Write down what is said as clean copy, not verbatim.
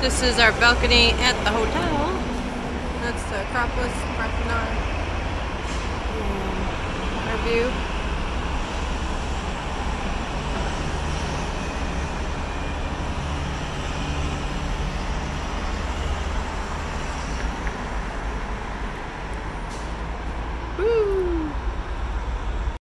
This is our balcony at the hotel. That's the Acropolis, Parthenon. Our view.